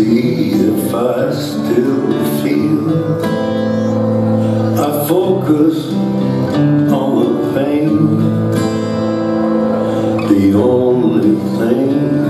see if I still feel. I focus on the pain, the only thing